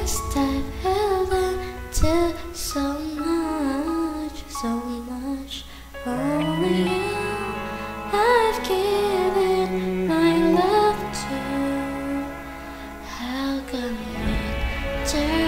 trust I've held on to so much, so much. Only you I've given my love to. How come it turns